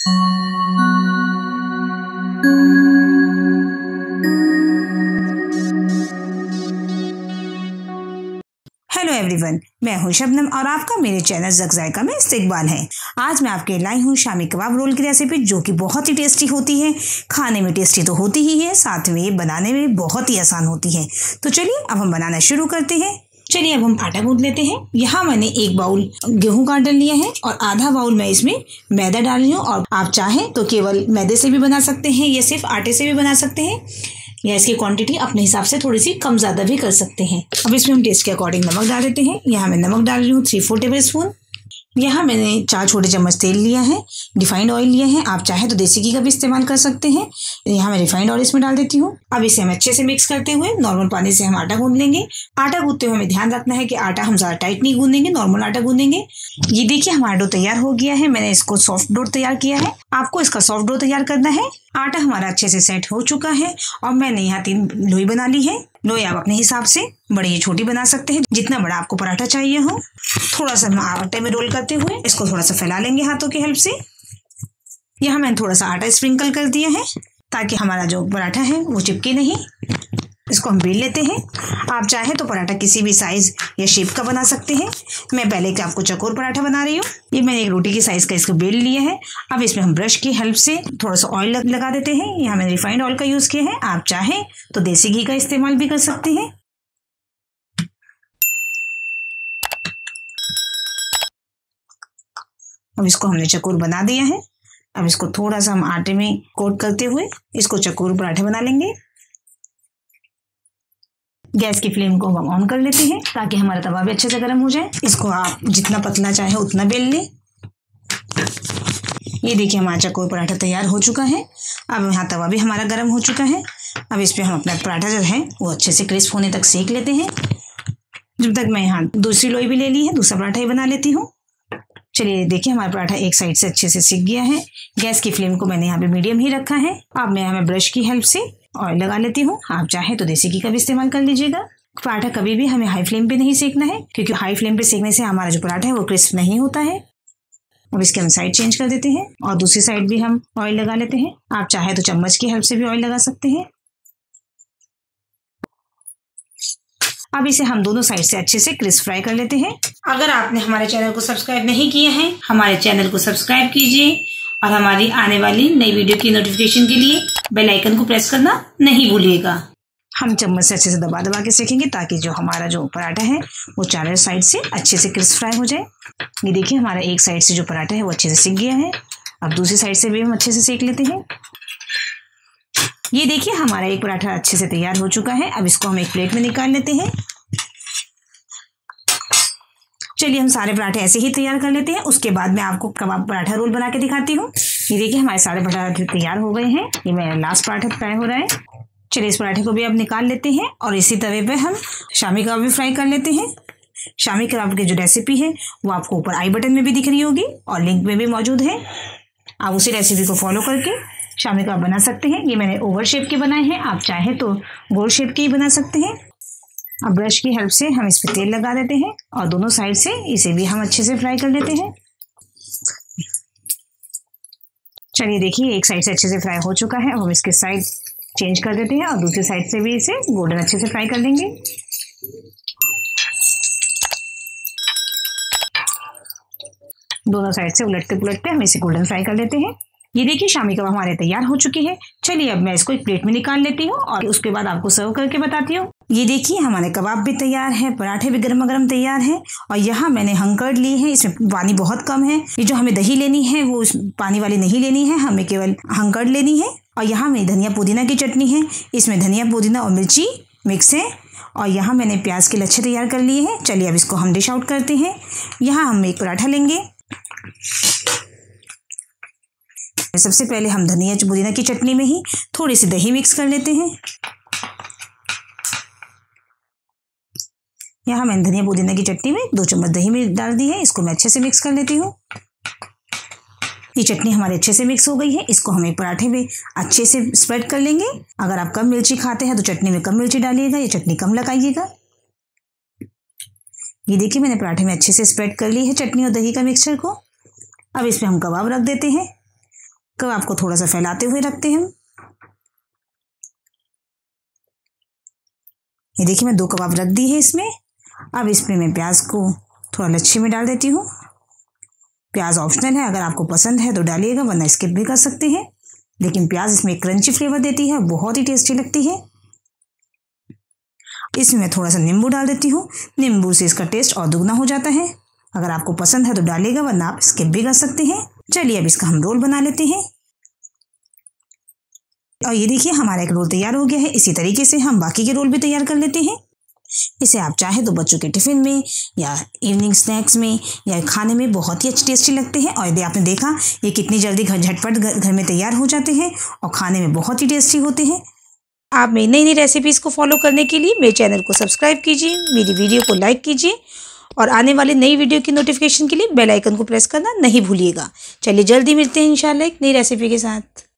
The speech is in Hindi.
हेलो एवरीवन, मैं हूं शबनम और आपका मेरे चैनल ज़क ज़ायका में इस्तकबाल है। आज मैं आपके लाई हूं शामी कबाब रोल की रेसिपी, जो कि बहुत ही टेस्टी होती है। खाने में टेस्टी तो होती ही है, साथ में ये बनाने में बहुत ही आसान होती है। तो चलिए अब हम बनाना शुरू करते हैं। चलिए अब हम आटा गूंथ लेते हैं। यहाँ मैंने 1 बाउल गेहूं का डाल लिया है और आधा बाउल मैं इसमें मैदा डाल रही हूँ। और आप चाहें तो केवल मैदे से भी बना सकते हैं या सिर्फ आटे से भी बना सकते हैं, या इसकी क्वांटिटी अपने हिसाब से थोड़ी सी कम ज़्यादा भी कर सकते हैं। अब इसमें हम टेस्ट के अकॉर्डिंग नमक डाल देते हैं। यहाँ मैं नमक डाल रही हूँ 3-4 टेबल स्पून। यहाँ मैंने 4 छोटे चम्मच तेल लिया है, रिफाइंड ऑयल लिया है। आप चाहे तो देसी घी का भी इस्तेमाल कर सकते हैं। यहाँ मैं रिफाइंड ऑयल इसमें डाल देती हूँ। अब इसे हम अच्छे से मिक्स करते हुए नॉर्मल पानी से हम आटा गूंथ लेंगे। आटा गूंथते हुए हमें ध्यान रखना है कि आटा हम ज़्यादा टाइट नहीं गूंदेंगे, नॉर्मल आटा गूंदेंगे। ये देखिए हमारा डो तैयार हो गया है। मैंने इसको सॉफ्ट डो तैयार किया है। आपको इसका सॉफ्ट डो तैयार करना है। आटा हमारा अच्छे से सेट हो चुका है और मैंने यहाँ 3 लोई बना ली है। लोई आप अपने हिसाब से बड़ी या छोटी बना सकते हैं, जितना बड़ा आपको पराठा चाहिए हो। थोड़ा सा हम आटे में रोल करते हुए इसको थोड़ा सा फैला लेंगे हाथों की हेल्प से। यहाँ मैंने थोड़ा सा आटा स्प्रिंकल कर दिया है ताकि हमारा जो पराठा है वो चिपके नहीं। इसको हम बेल लेते हैं। आप चाहे तो पराठा किसी भी साइज या शेप का बना सकते हैं। मैं पहले के आपको चकोर पराठा बना रही हूँ। ये मैंने एक रोटी की साइज का इसको बेल लिया है। अब इसमें हम ब्रश की हेल्प से थोड़ा सा ऑयल लगा देते हैं। यहाँ मैंने रिफाइंड ऑयल का यूज़ किया है। आप चाहें तो देसी घी का इस्तेमाल भी कर सकते हैं। अब इसको हमने चकोर बना दिया है। अब इसको थोड़ा सा हम आटे में कोट करते हुए इसको चकोर पराठे बना लेंगे। गैस की फ्लेम को हम ऑन कर लेते हैं ताकि हमारा तवा भी अच्छे से गर्म हो जाए। इसको आप जितना पतला चाहे उतना बेल लें। ये देखिए हमारा चकोर पराठा तैयार हो चुका है। अब यहाँ तवा भी हमारा गर्म हो चुका है। अब इस पर हम अपना पराठा जो है वो अच्छे से क्रिस्प होने तक सेक लेते हैं। जब तक मैं यहाँ दूसरी लोई भी ले ली है, दूसरा पराठा ही बना लेती हूँ। चलिए देखिए हमारा पराठा एक साइड से अच्छे से सिक गया है। गैस की फ्लेम को मैंने यहाँ पे मीडियम ही रखा है। अब मैं यहाँ ब्रश की हेल्प से ऑयल लगा लेती हूँ। आप चाहे तो देसी घी का भी इस्तेमाल कर लीजिएगा। पराठा कभी भी हमें हाई फ्लेम पे नहीं सेकना है, क्योंकि हाई फ्लेम पे सेकने से हमारा जो पराठा है वो क्रिस्प नहीं होता है। अब इसके हम साइड चेंज कर देते हैं और दूसरी साइड भी हम ऑयल लगा लेते हैं। आप चाहे तो चम्मच की हेल्प से भी ऑयल लगा सकते हैं। अब इसे हम दोनों साइड से अच्छे से क्रिस्प फ्राई कर लेते हैं। अगर आपने हमारे चैनल को सब्सक्राइब नहीं किया है, हमारे चैनल को सब्सक्राइब कीजिए और हमारी आने वाली नई वीडियो की नोटिफिकेशन के लिए बेल आइकन को प्रेस करना नहीं भूलिएगा। हम चम्मच से अच्छे से दबा दबा के सेकेंगे ताकि जो हमारा जो पराठा है वो चारों साइड से अच्छे से क्रिस्प फ्राई हो जाए। ये देखिए हमारा एक साइड से जो पराठा है वो अच्छे से सिक गया है। अब दूसरी साइड से भी हम अच्छे से सेक लेते हैं। ये देखिए हमारा एक पराठा अच्छे से तैयार हो चुका है। अब इसको हम एक प्लेट में निकाल लेते हैं। चलिए हम सारे पराठे ऐसे ही तैयार कर लेते हैं। उसके बाद मैं आपको कबाब पराठा रोल बना के दिखाती हूँ। ये देखिए हमारे सारे पराठे तैयार हो गए हैं। ये मेरा लास्ट पराठा फ्राई हो रहा है। चलिए इस पराठे को भी अब निकाल लेते हैं और इसी तवे पे हम शामी कबाब भी फ्राई कर लेते हैं। शामी कबाब की जो रेसिपी है वो आपको ऊपर आई बटन में भी दिख रही होगी और लिंक में भी मौजूद है। आप उसी रेसिपी को फॉलो करके शामी कबाब बना सकते हैं। ये मैंने ओवल शेप के बनाए हैं, आप चाहे तो गोल शेप के ही बना सकते हैं। अब ब्रश की हेल्प से हम इस पर तेल लगा देते हैं और दोनों साइड से इसे भी हम अच्छे से फ्राई कर लेते हैं। चलिए देखिए एक साइड से अच्छे से फ्राई हो चुका है। हम इसके साइड चेंज कर देते हैं और दूसरी साइड से भी इसे गोल्डन अच्छे से फ्राई कर लेंगे। दोनों साइड से उलटते पुलटते हम इसे गोल्डन फ्राई कर लेते हैं। ये देखिए शामी कबाब हमारे तैयार हो चुके हैं। चलिए अब मैं इसको एक प्लेट में निकाल लेती हूँ और उसके बाद आपको सर्व करके बताती हूँ। ये देखिए हमारे कबाब भी तैयार है, पराठे भी गर्मा गर्म तैयार हैं। और यहाँ मैंने हंकर्ड ली है, इसमें पानी बहुत कम है। ये जो हमें दही लेनी है वो पानी वाली नहीं लेनी है, हमें केवल हंकर्ड लेनी है। और यहाँ में धनिया पुदीना की चटनी है, इसमें धनिया पुदीना और मिर्ची मिक्स है। और यहाँ मैंने प्याज के लच्छे तैयार कर लिए हैं। चलिए अब इसको हम डिश आउट करते हैं। यहाँ हम एक पराठा लेंगे। सबसे पहले हम धनिया पुदीना की चटनी में ही थोड़ी सी दही मिक्स कर लेते हैं। यहाँ मैंने धनिया पुदीना की चटनी में 2 चम्मच दही में डाल दी है। इसको मैं अच्छे से मिक्स कर लेती हूँ। ये चटनी हमारे अच्छे से मिक्स हो गई है। इसको हम एक पराठे में अच्छे से स्प्रेड कर लेंगे। अगर आप कम मिर्ची खाते हैं तो चटनी में कम मिर्ची डालिएगा, ये चटनी कम लगाइएगा। ये देखिए मैंने पराठे में अच्छे से स्प्रेड कर ली है चटनी और दही का मिक्सचर को। अब इसमें हम कबाब रख देते हैं कबाब को थोड़ा सा फैलाते हुए रखते हैं। ये देखिए मैं 2 कबाब रख दी है इसमें। अब इसमें मैं प्याज को थोड़ा लच्छे में डाल देती हूँ। प्याज ऑप्शनल है, अगर आपको पसंद है तो डालिएगा, वरना स्किप भी कर सकते हैं। लेकिन प्याज इसमें क्रंची फ्लेवर देती है, बहुत ही टेस्टी लगती है। इसमें मैं थोड़ा सा नींबू डाल देती हूँ। नींबू से इसका टेस्ट और दुगना हो जाता है। अगर आपको पसंद है तो डालिएगा, वरना आप स्किप भी कर सकते हैं। चलिए अब इसका हम रोल बना लेते हैं। और ये देखिए हमारा एक रोल तैयार हो गया है। इसी तरीके से हम बाकी के रोल भी तैयार कर लेते हैं। इसे आप चाहे तो बच्चों के टिफिन में या इवनिंग स्नैक्स में या खाने में बहुत ही अच्छे टेस्टी लगते हैं। और यदि आपने देखा ये कितनी जल्दी झटपट घर में तैयार हो जाते हैं और खाने में बहुत ही टेस्टी होते हैं। आप मेरी नई नई रेसिपीज़ को फॉलो करने के लिए मेरे चैनल को सब्सक्राइब कीजिए, मेरी वीडियो को लाइक कीजिए और आने वाली नई वीडियो की नोटिफिकेशन के लिए बेल आइकन को प्रेस करना नहीं भूलिएगा। चलिए जल्दी मिलते हैं इंशाल्लाह एक नई रेसिपी के साथ।